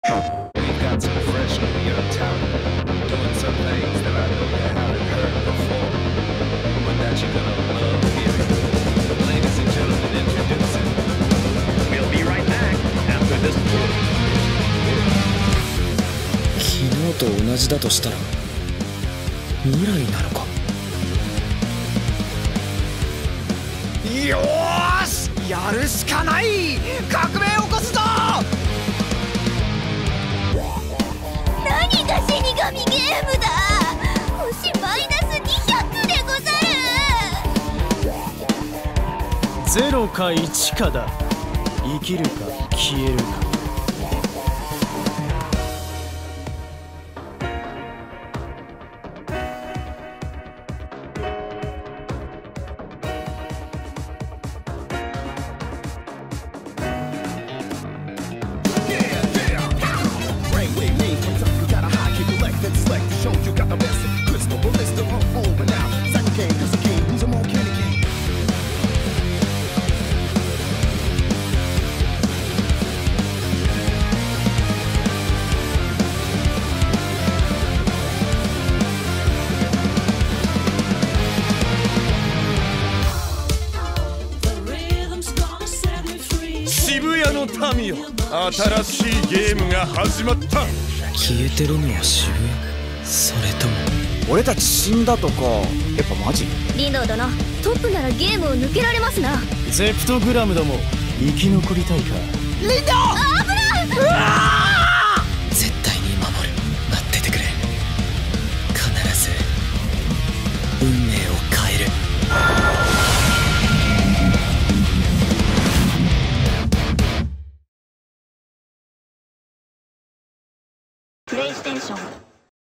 We've got some fresh new young talent doing some things that I know you haven't heard before, but that you're gonna love hearing. Ladies and gentlemen, introducing. We'll be right back after this. 昨日と同じだとしたら未来なのか。 よーし、やるしかない。革命を起こすぞ。 何が死神ゲームだ。星マイナス200でござる。 0か1かだ。生きるか消えるか。 渋谷の民よ、新しいゲームが始まった。 消えてるのは渋谷、それとも俺たち死んだとか。やっぱマジ？ リンドウ殿、トップならゲームを抜けられますな。 ゼプトグラムども生き残りたいか。 リンドウ、 危ない。 絶対に守る。待っててくれ。必ず運命を変える。 プレイステーション